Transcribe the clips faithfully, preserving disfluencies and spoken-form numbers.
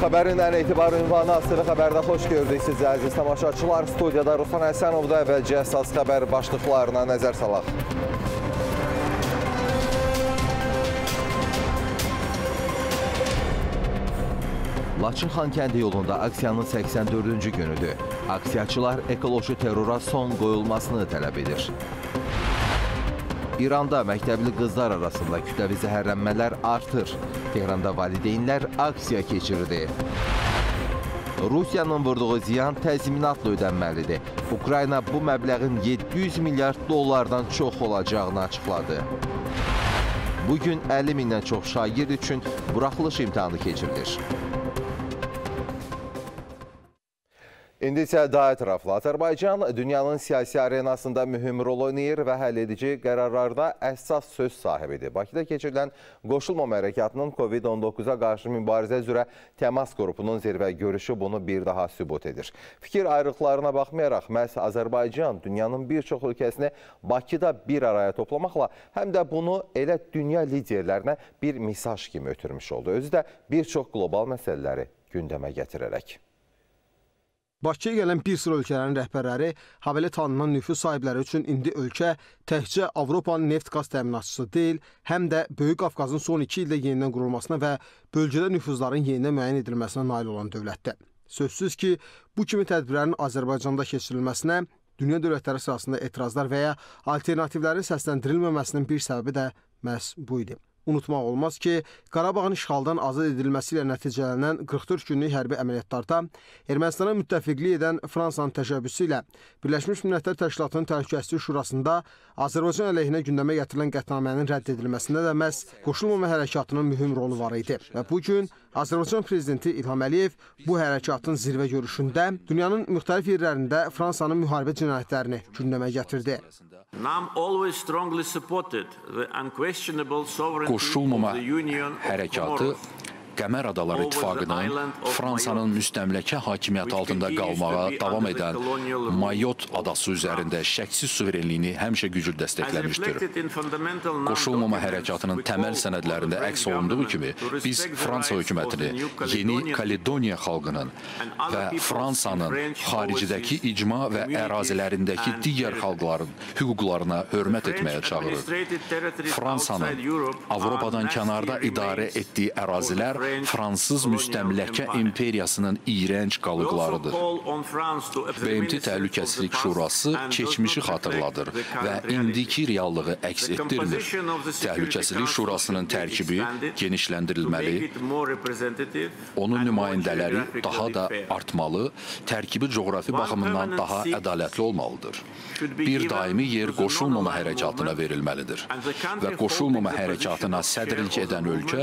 Xəbərin ən etibar ünvanı Asılı Xəbərdə xoş gördük sizi əziz tamaşaçılar. Studiyada Ruslan Həsənovda əvvəlcə əsas xəbər başlıqlarına nəzər salaq. Laçın-Xankəndi yolunda aksiyanın səksən dördüncü günüdür. Aksiyaçılar ekoloji terrora son qoyulmasını tələb edir. İranda məktəbli qızlar arasında kütləvi zəhərlənmələr artır. Tehranda valideynlər aksiya keçirdi. Rusiyanın vurduğu ziyan təzminatla ödənməlidir. Ukrayna bu məbləğin yeddi yüz milyard dollardan çox olacağını açıqladı. Bugün əlli mindən çox şagird üçün buraxılış imtahanı keçirilir. İndi isə daha ətraflı. Azərbaycan dünyanın siyasi arenasında mühüm rol oynayır və həll edici qərarlarda əsas söz sahibidir. Bakıda keçirilən Qoşulmama Hərəkatının Covid on doqquza qarşı mübarizə üzrə təmas qrupunun zirvə görüşü bunu bir daha sübut edir. Fikir ayrılıqlarına baxmayaraq, məhz Azərbaycan dünyanın bir çox ölkəsini Bakıda bir araya toplamaqla həm də bunu elə dünya liderlərinə bir mesaj kimi ötürmüş oldu. Özü də bir çox qlobal məsələləri gündəmə gətirərək. Bakıya gələn bir sıra ölkələrin rəhbərləri, habelə tanınan nüfuz sahibləri üçün indi ölkə təkcə Avropanın neft-qaz təminatçısı deyil, həm də Böyük Qafqazın son iki ildə yenidən qurulmasına və bölgədə nüfuzların yenidən müəyyən edilməsinə nail olan dövlətdir. Sözsüz ki, bu kimi tədbirlərin Azərbaycanda keçirilməsinə dünya dövlətləri sırasında etirazlar və ya alternativlərin səsləndirilməməsinin bir səbəbi də məhz bu idi. Unutmaq olmaz ki, Qarabağın işğaldan azad edilməsi ilə nəticələnən qırx dörd günlük hərbi əməliyyatlarda Ermənistana müttəfiqlik edən Fransanın təşəbbüsü ilə Birləşmiş Millətlər Təşkilatının Təhlükəsizlik Şurasında Azərbaycan əleyhinə gündəmə gətirilən qətnamənin rədd edilməsində də məhz Qoşulmama Hərəkatının mühüm rolu var idi. Və bugün Azərbaycan Prezidenti İlham Əliyev bu hərəkatın zirvə görüşündə dünyanın müxtəlif yerlərində Fransanın müharibə cinayətlərini gündəmə gətirdi. Qoşulmama Hərəkatı Qəmər Adaları İttifaqının Fransanın müstəmləkə hakimiyyəti altında qalmağa davam edən Mayot adası üzərində şəksiz suverenliyini həmişə güclü dəstəkləmişdir. Qoşulmama Hərəkatının təməl sənədlərində əks olunduğu kimi, biz Fransa hökumətini Yeni Kaledoniya xalqının və Fransanın xaricidəki icma və ərazilərindəki digər xalqların hüquqlarına hörmət etməyə çağırır. Fransanın Avropadan kənarda idarə etdiyi ərazilər Fransız müstəmləkə imperiyasının iyrənc qalıqlarıdır. B M T Təhlükəsizlik Şurası keçmişi xatırladır və indiki reallığı əks etdirmir. Təhlükəsizlik Şurasının tərkibi genişləndirilməli, onun nümayəndələri daha da artmalı, tərkibi coğrafi baxımından daha ədalətli olmalıdır. Bir daimi yer Qoşulmama Hərəkatına verilməlidir və Qoşulmama Hərəkatına sədrlik edən ölkə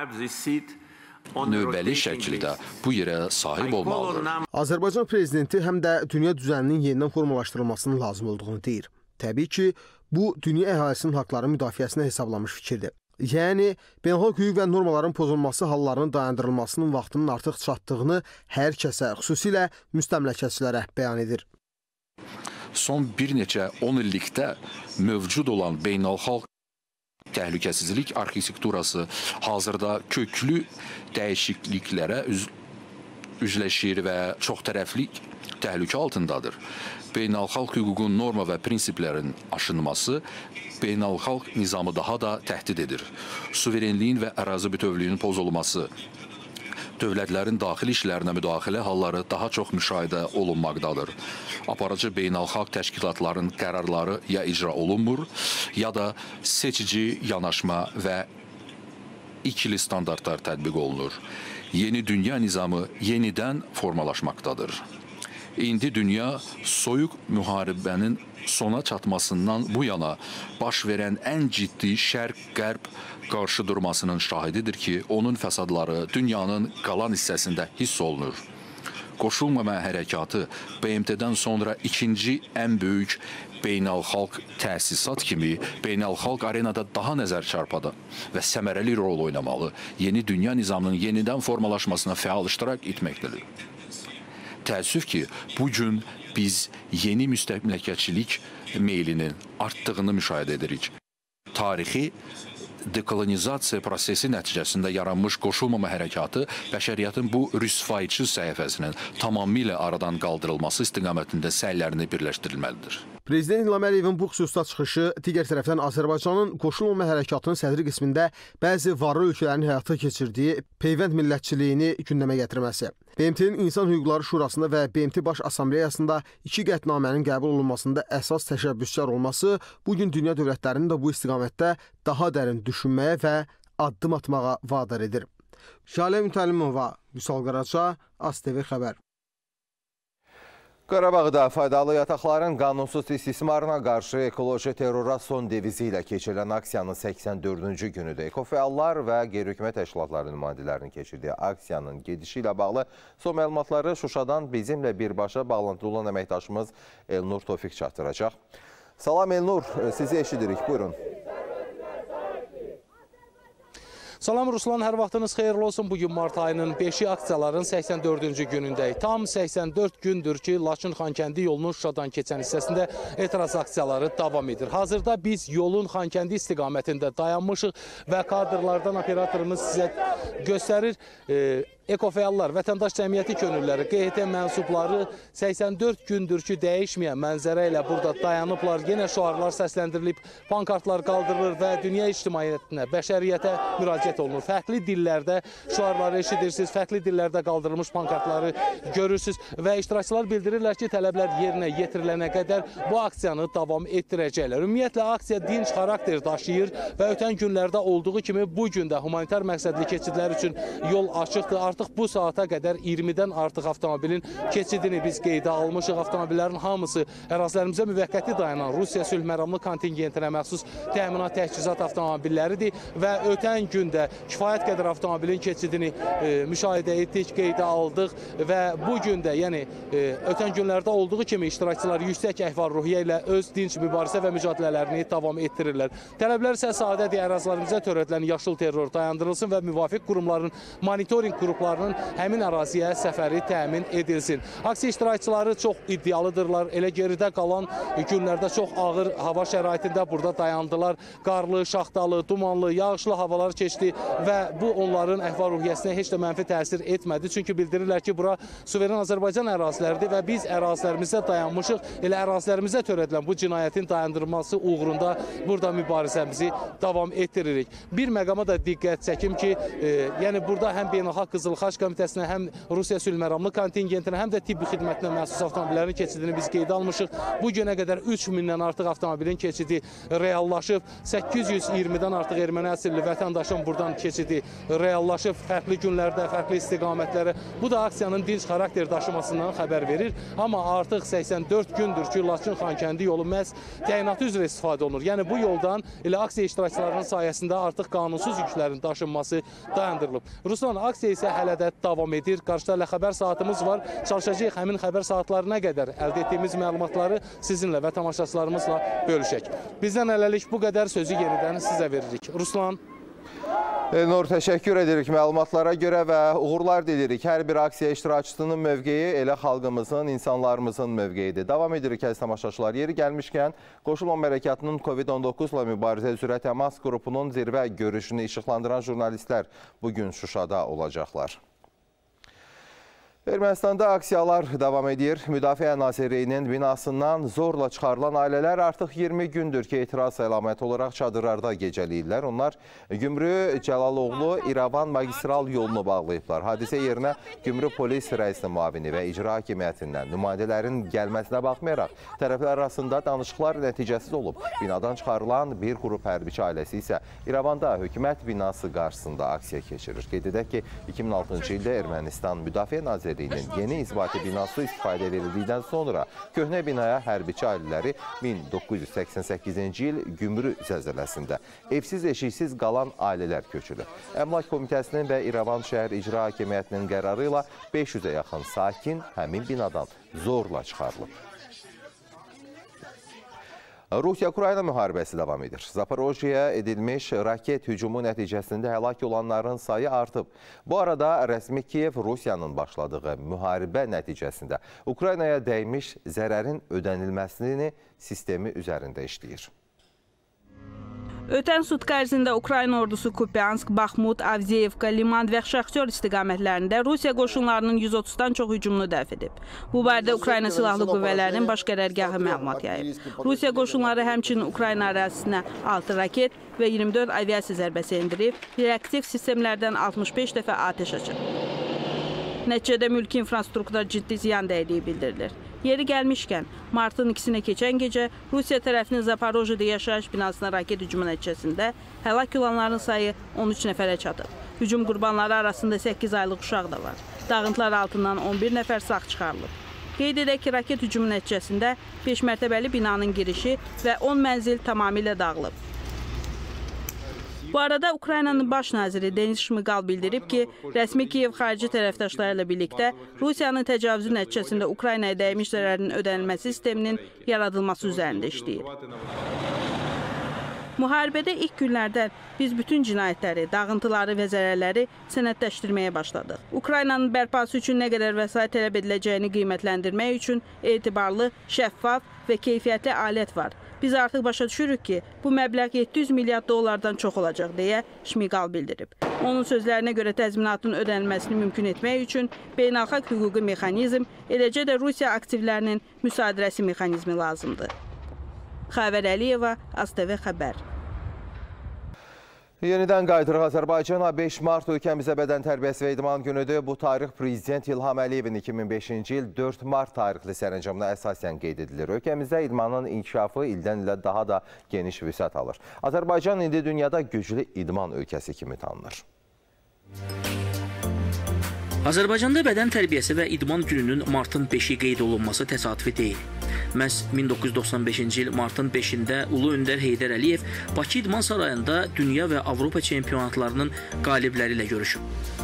növbəli şəkildə bu yerə sahib olmalıdır. Azərbaycan Prezidenti həm də dünya düzəninin yenidən formalaşdırılmasının lazım olduğunu deyir. Təbii ki, bu dünya əhalisinin haqları müdafiəsinə hesablamış fikirdir. Yəni, beynəlxalq hüquq və normaların pozulması hallarının dayandırılmasının vaxtının artıq çatdığını hər kəsə, xüsusilə müstəmləkəçilərə bəyan edir. Son bir neçə on illikdə mövcud olan beynəlxalq təhlükəsizlik arxitekturası hazırda köklü dəyişikliklərə üz üzləşir və çoxtərəflik təhlükə altındadır. Beynəlxalq hüququn norma və prinsiplərin aşınması beynəlxalq nizamı daha da təhdid edir. Suverenliyin və ərazi bütövlüyünün pozulması, dövlətlərin daxili işlərinə müdaxilə halları daha çox müşahidə olunmaqdadır. Aparıcı beynəlxalq təşkilatların qərarları ya icra olunmur, ya da seçici yanaşma və ikili standartlar tətbiq olunur. Yeni dünya nizamı yenidən formalaşmaqdadır. İndi dünya soyuq müharibənin sona çatmasından bu yana baş verən ən ciddi şərq-qərb qarşıdurmasının şahididir ki, onun fəsadları dünyanın qalan hissəsində hiss olunur. Qoşulmama Hərəkatı B M T-dən sonra ikinci ən böyük beynəlxalq təsisat kimi beynəlxalq arenada daha nəzər çarpıda və səmərəli rol oynamalı, yeni dünya nizamının yenidən formalaşmasına fəal iştirak etməkdədir. Təəssüf ki, bugün biz yeni müstəmləkəçilik meylinin artdığını müşahidə edirik. Tarixi dekolonizasiya prosesi nəticəsində yaranmış qoşulmama hərəkatı bəşəriyyətin bu rüsvayçı səhifəsinin tamamilə aradan qaldırılması istiqamətində səylərini birləşdirilməlidir. Prezident İlham Əliyevin bu xüsusda çıxışı digər tərəfdən Azərbaycanın qoşulmama hərəkatının sədri qismində bəzi varlı ölkələrin həyata keçirdiyi peyvənd millətçiliyini gündəmə gətirməsi, B M T-nin İnsan Hüquqları Şurasında və B M T Baş Assambleyasında iki qətnamənin qəbul olunmasında əsas təşəbbüskar olması bugün dünya dövlətlərinin də bu istiqamətdə daha dərin düşünməyə və addım atmağa vadar edir. Şalə Mütəllimova, Vüsal Qaraca, A S T V xəbər. Qarabağda faydalı yataqların qanunsuz istismarına qarşı ekoloji terrora son devizi ilə keçirilən aksiyanın səksən dördüncü günüdür. Ekofəallar və qeyri-hökumət təşkilatları nümayəndələrinin keçirdiyi aksiyanın gedişi ilə bağlı son məlumatları Şuşadan bizimlə birbaşa bağlantılı olan əməkdaşımız Elnur Tofiq çatdıracaq. Salam Elnur, sizi eşidirik, buyurun. Salam Ruslan, hər vaxtınız xeyirli olsun. Bugün mart ayının beşi aksiyaların səksən dördüncü günündəyik. Tam səksən dörd gündür ki, Laçın-Xankəndi yolunun Şuşadan keçən hissəsində etiraz aksiyaları davam edir. Hazırda biz yolun Xankəndi istiqamətində dayanmışıq və kadrlardan operatorumuz sizə göstərir. E, Ekofəallar, vətəndaş cəmiyyəti könülləri, Q H T mənsubları səksən dörd gündür ki, dəyişməyən mənzərə ilə burada dayanıblar. Yenə şüarlar səsləndirilib, pankartlar qaldırılır və dünya ictimaiyyətinə, bəşəriyyətə müraciət olunur. Fərqli dillərdə şüarları eşidirsiniz, fərqli dillərdə qaldırılmış pankartları görürsünüz və iştirakçılar bildirirlər ki, tələblər yerinə yetirilənə qədər bu aksiyanı davam etdirəcəklər. Ümumiyyətlə, aksiya dinc xarakter daşıyır və ötən günlərdə olduğu kimi bugün də humanitar məqsədli keçidlər üçün yol açıqdır. Artıq bu saata qədər iyirmidən artıq avtomobilin keçidini biz qeydə almışıq. Avtomobillərin hamısı ərazilərimizə müvəqqəti dayanan Rusiya sülh məramlı kontingentinə məxsus təminat təchizat avtomobilləridir və ötən gündə kifayət qədər avtomobilin keçidini e, müşahidə etdik, qeydə aldıq və bu gün də, yəni e, ötən günlərdə olduğu kimi iştirakçılar yüksək əhval-ruhiyyə ilə öz dinc mübarizə və mücadelələrini davam etdirirlər. Tələblər isə sadədir, ərazilərimizə törədilən yaşıl terror dayandırılsın və müvafiq qurumların monitoring qrupları həmin əraziyə səfəri təmin edilsin. Aksiya iştirakçıları çox iddialıdırlar. Elə geridə qalan günlərdə çox ağır hava şəraitində burada dayandılar. Qarlı, şaxtalı, dumanlı, yağışlı havalar keçdi və bu onların əhval-ruhiyyəsinə heç də mənfi təsir etmədi. Çünki bildirirlər ki, bura suveren Azərbaycan əraziləridir və biz ərazilərimizdə dayanmışıq. Elə ərazilərimizdə törədilən bu cinayətin dayandırılması uğrunda burada mübarizəmizi davam etdiririk. Bir məqama da diqqət çəkim ki, e, yəni burada həm Beynəlxalq Qızıl Xaç Komitəsinə, həm Rusiya sülh məramlı kontingentinə, həm də tibbi xidmətinə məxsus avtomobillərin keçidini biz qeydə almışıq. Bu günə qədər üç mindən artıq avtomobilin keçidi reallaşıb. səkkiz yüz iyirmidən artıq erməni əsilli vətəndaşın buradan keçidi reallaşıb. Fərqli günlərdə, fərqli istiqamətlərə. Bu da aksiyanın dinc xarakter daşımasından xəbər verir. Amma artıq səksən dörd gündür ki, Laçın-Xankəndi yolu məhz təyinatı üzrə istifadə olunur. Yəni bu yoldan elə aksiya iştirakçılarının sayəsində artıq qanunsuz yüklərin daşınması dayandırılıb. Ruslan, aksiya isə hələ də davam edir. Qarşıda ilə xəbər saatımız var. Çalışacağıq həmin xəbər saatlarına qədər əldə etdiyimiz məlumatları sizinlə və tamaşaçılarımızla bölüşək. Bizdən hələlik bu qədər, sözü yenidən sizə veririk. Ruslan. Elnur, təşəkkür edirik məlumatlara görə və uğurlar dilirik. Hər bir aksiya iştirakçısının mövqeyi elə xalqımızın, insanlarımızın mövqeyidir. Davam edirik əziz tamaşaçılar. Yeri gəlmişkən, Qoşulmama hərəkatının Covid on doqquzla mübarizə üzrə təmas qrupunun zirvə görüşünü işıqlandıran jurnalistlər bugün Şuşada olacaqlar. Ermənistanda aksiyalar davam edir. Müdafiə Nazirliyinin binasından zorla çıxarılan ailələr artıq iyirmi gündür ki, etiraz əlaməti olaraq çadırlarda gecələyirlər. Onlar Gümrü Cəlaloğlu İrəvan magistral yolunu bağlayıblar. Hadisə yerinə Gümrü polis rəisinin müavini və icra hakimiyyətindən nümayəndələrin gəlməsinə baxmayaraq tərəflər arasında danışıqlar nəticəsiz olub. Binadan çıxarılan bir qrup hərbiçi ailəsi isə İrəvanda hökumət binası qarşısında aksiya keçirir. Qeyd edək ki, iki min altıncı ildə Ermənistan Müdafiə Nazirliyi yeni izbati binası istifadə verildikdən sonra köhnə binaya hərbiçi ailələri min doqquz yüz səksən səkkizinci il Gümrü zəlzələsində evsiz eşiksiz qalan ailələr köçülür. Əmlak Komitəsinin və İrəvan şəhər icra hakimiyyətinin qərarı ilə beş yüzə yaxın sakin həmin binadan zorla çıxarılıb. Rusiya-Ukrayna müharibəsi davam edir. Zaporojyeyə edilmiş raket hücumu nəticəsində həlak olanların sayı artıb. Bu arada rəsmi Kiyev Rusiyanın başladığı müharibə nəticəsində Ukraynaya dəymiş zərərin ödənilməsini sistemi üzərində işləyir. Ötən sutka ərzində Ukrayna ordusu Kupiansk, Baxmut, Avdiyevka, Liman və Şaxtyor istiqamətlərində Rusiya qoşunlarının yüz otuzdan çox hücumunu dəf edib. Bu barədə Ukrayna Silahlı Qüvvələrinin baş qərargahı məlumat yayıb. Rusiya qoşunları həmçinin Ukrayna ərazisinə altı raket və iyirmi dörd aviasiya zərbəsi endirib, reaktiv sistemlərdən altmış beş dəfə atəş açıb. Nəticədə mülki infrastruktura ciddi ziyan dəydiyi bildirilir. Yeri gəlmişkən, martın ikisinə keçən gecə Rusiya tərəfinin Zaporojyedə yaşayış binasına raket hücumu nəticəsində həlak olanların sayı on üç nəfərə çatıb. Hücum qurbanları arasında səkkiz aylıq uşaq da var. Dağıntılar altından on bir nəfər sağ çıxarılıb. Qeyd edək ki, raket hücumu nəticəsində beş mərtəbəli binanın girişi və on mənzil tamamilə dağılıb. Bu arada Ukraynanın baş naziri Denis Şmigal bildirib ki, rəsmi Kiyev xarici tərəfdaşları ilə birlikdə Rusiyanın təcavüzü nəticəsində Ukraynaya dəymiş zərərin ödənilməsi sisteminin yaradılması üzərində işləyir. Müharibədə ilk günlərdən biz bütün cinayətləri, dağıntıları və zərərləri sənədləşdirməyə başladıq. Ukraynanın bərpası üçün nə qədər vəsait tələb ediləcəyini qiymətləndirmək üçün etibarlı, şəffaf və keyfiyyətli alət var. Biz artıq başa düşürük ki, bu məbləğ yeddi yüz milyard dollardan çox olacaq, deyə Şmigal bildirib. Onun sözlərinə görə təzminatın ödənilməsini mümkün etmək üçün beynəlxalq hüquqi mexanizm, eləcə də Rusiya aktivlərinin müsadirəsi mexanizmi lazımdır. Xavər Əliyeva, A S T V xəbər. Yenidən qayıdırıq Azərbaycana. beş mart ölkəmizə bədən tərbiyəsi və idman günüdür. Bu tarix Prezident İlham Əliyevin iki min beşinci il dörd mart tarixli sərəncamına əsasən qeyd edilir. Ölkəmizdə idmanın inkişafı ildən ilə daha da geniş vüsət alır. Azərbaycan indi dünyada güclü idman ölkəsi kimi tanınır. Azərbaycanda bədən tərbiyəsi və idman gününün martın beşi qeyd olunması təsadüfi deyil. Məhz min doqquz yüz doxsan beşinci il martın beşində Ulu Öndər Heydər Əliyev Bakı İdman Sarayında dünya və Avropa çempionatlarının qalibləri ilə görüşüb.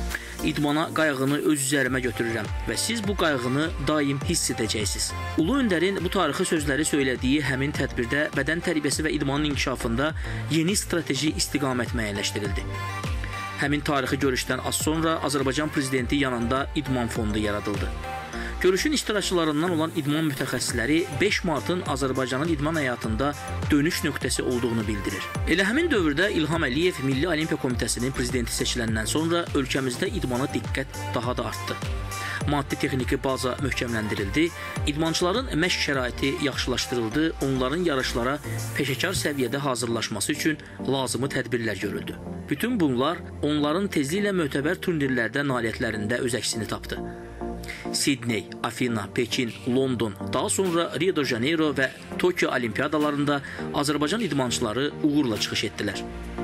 İdmana qayğını öz üzərimə götürürəm və siz bu qayğını daim hiss edəcəksiniz. Ulu Öndərin bu tarixi sözləri söylədiyi həmin tədbirdə bədən tərbiyəsi və idmanın inkişafında yeni strateji istiqamət müəyyənləşdirildi. Həmin tarixi görüşdən az sonra Azərbaycan Prezidenti yanında İdman Fondu yaradıldı. Görüşün iştirakçılarından olan idman mütəxəssisləri beş martın Azərbaycanın idman həyatında dönüş nöqtəsi olduğunu bildirir. Elə həmin dövrdə İlham Əliyev Milli Olimpiya Komitəsinin prezidenti seçiləndən sonra ölkəmizdə idmana diqqət daha da artdı. Maddi-texniki baza möhkəmləndirildi, idmançıların məşq şəraiti yaxşılaşdırıldı, onların yarışlara peşəkar səviyyədə hazırlaşması üçün lazımi tədbirlər görüldü. Bütün bunlar onların tezliklə mötəbər turnirlərdə nailiyyətlərində öz əksini tapdı. Sidney, Afina, Pekin, London, daha sonra Rio de Janeiro və Tokyo Olimpiadalarında Azərbaycan idmançıları uğurla çıxış etdilər.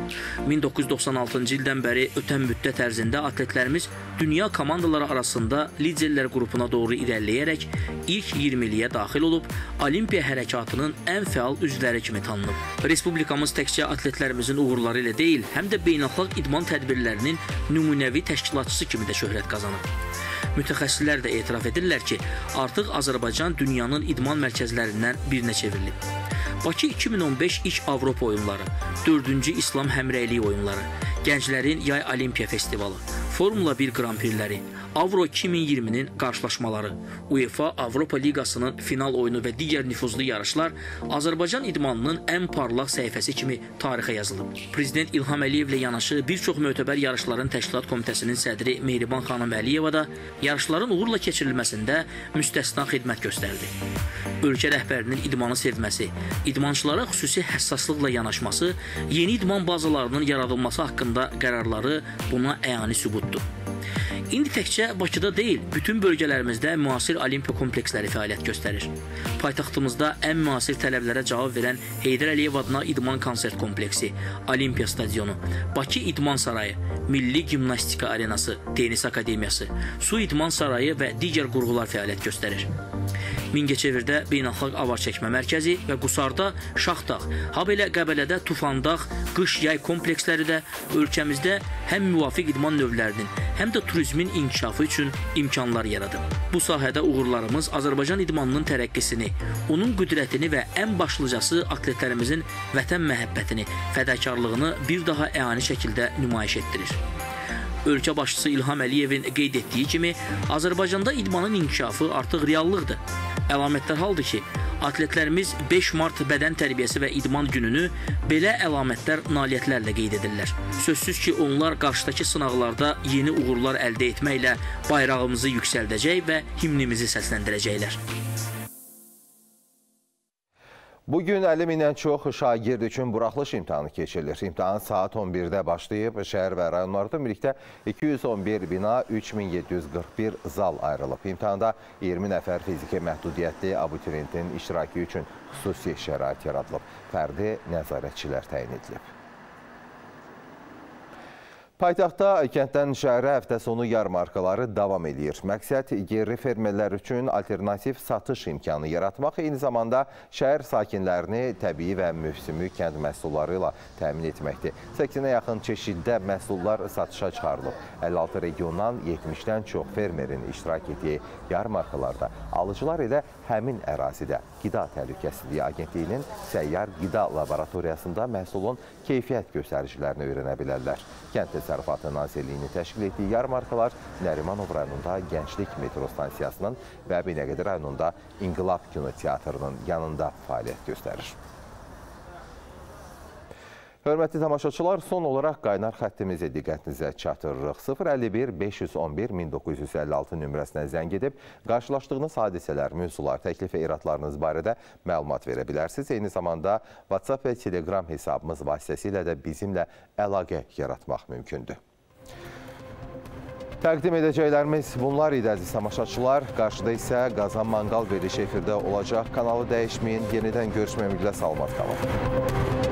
min doqquz yüz doxsan altıncı ildən bəri ötən müddət ərzində atletlərimiz dünya komandaları arasında liderlər qrupuna doğru irəliləyərək ilk iyirmiliyə daxil olub, Olimpiya hərəkatının ən fəal üzvləri kimi tanınıb. Respublikamız təkcə atletlərimizin uğurları ilə deyil, həm də beynəlxalq idman tədbirlərinin nümunəvi təşkilatçısı kimi də şöhrət qazanıb. Mütəxəssislər də etiraf edirlər ki, artıq Azərbaycan dünyanın idman mərkəzlərindən birinə çevrilib. Bakı iki min on beş İlk Avropa oyunları, dördüncü İslam Həmrəyliyi oyunları, Gənclərin Yay Olimpiya Festivalı, Formula bir Grand Prixləri, Avro iki min iyirminin qarşılaşmaları, UEFA Avropa Liqasının final oyunu və digər nüfuzlu yarışlar Azərbaycan idmanının ən parlaq səhifəsi kimi tarixə yazılıb. Prezident İlham Əliyevlə yanaşı bir çox mötəbər yarışların təşkilat komitəsinin sədri Mehriban xanım Əliyeva da yarışların uğurla keçirilməsində müstəsna xidmət göstərdi. Ölkə rəhbərinin idmanı sevməsi, idmançılara xüsusi həssaslıqla yanaşması, yeni idman bazalarının yaradılması haqqında qərarları buna əyani sübutdur. İndi təkcə Bakıda deyil, bütün bölgələrimizdə müasir olimpiya kompleksləri fəaliyyət göstərir. Paytaxtımızda ən müasir tələblərə cavab verən Heydər Əliyev adına İdman Konsert Kompleksi, Olimpiya Stadionu, Bakı İdman Sarayı, Milli Gimnastika Arenası, Tenis Akademiyası, Su İdman Sarayı və digər qurğular fəaliyyət göstərir. Mingəçevirdə Beynəlxalq Avar Çəkmə Mərkəzi və Qusarda Şaxdağ, habelə Qəbələdə Tufandağ, qış yay kompleksləri də ölkəmizdə həm müvafiq idman növlərinin, həm də turizmin inkişafı üçün imkanlar yaradıb. Bu sahədə uğurlarımız Azərbaycan idmanının tərəqqisini, onun qüdrətini və ən başlıcası atletlərimizin vətən məhəbbətini, fədakarlığını bir daha əyani şəkildə nümayiş etdirir. Ölkə başçısı İlham Əliyevin qeyd etdiyi kimi, Azərbaycanda idmanın inkişafı artıq reallıqdır. Əlamətdar haldır ki, atletlərimiz beş mart bədən tərbiyəsi və idman gününü belə əlamətdar nailiyyətlərlə qeyd edirlər. Sözsüz ki, onlar qarşıdakı sınaqlarda yeni uğurlar əldə etməklə bayrağımızı yüksəldəcək və himnimizi səsləndirəcəklər. Bugün əlli mindən çox şagird üçün buraxılış imtahanı keçirilir. İmtahan saat on birdə başlayıb, şəhər və rayonlarda ümumilikdə iki yüz on bir bina, üç min yeddi yüz qırx bir zal ayrılıb. İmtahanda iyirmi nəfər fiziki məhdudiyyətli abituriyentin iştirakı üçün xüsusi şərait yaradılıb. Fərdi nəzarətçilər təyin edilib. Paytaxtda kənddən şəhərə həftə sonu yarmarkaları davam edir. Məqsəd yerli fermerlər üçün alternativ satış imkanı yaratmaq, eyni zamanda şəhər sakinlərini təbii və mövsümü kənd məhsulları ilə təmin etməkdir. səksinə yaxın çeşiddə məhsullar satışa çıxarılıb. əlli altı regiondan yetmişdən çox fermerin iştirak etdiyi yarmarkalarda alıcılar elə həmin ərazidə Qida Təhlükəsizliyi Agentliyinin səyyar qida laboratoriyasında məhsulun keyfiyyət göstəricilərini öyrənə bilərlər. Kənd Təsərrüfatı Nazirliyinin təşkil etdiyi yarmarkalar Nərimanov rayonunda Gənclik metro stansiyasının və Binəqədi rayonunda İnqilab kinoteatrının yanında fəaliyyət göstərir. Hörmətli tamaşaçılar, son olaraq qaynar xəttimizə diqqətinizə çatdırırıq. sıfır əlli bir beş yüz on bir min doqquz yüz əlli altı nömrəsinə zəng edib, qarşılaşdığınız hadisələr, mövzular, təklif və iradlarınız barədə məlumat verə bilərsiniz. Eyni zamanda WhatsApp və Telegram hesabımız vasitəsilə də bizimlə əlaqə yaratmaq mümkündür. Təqdim edəcəklərimiz bunlar idi, əziz tamaşaçılar. Qarşıda isə Qazan Manqal verilişi efirdə olacaq. Kanalı dəyişməyin, yenidən görüşmək ümidlə salamat qalın.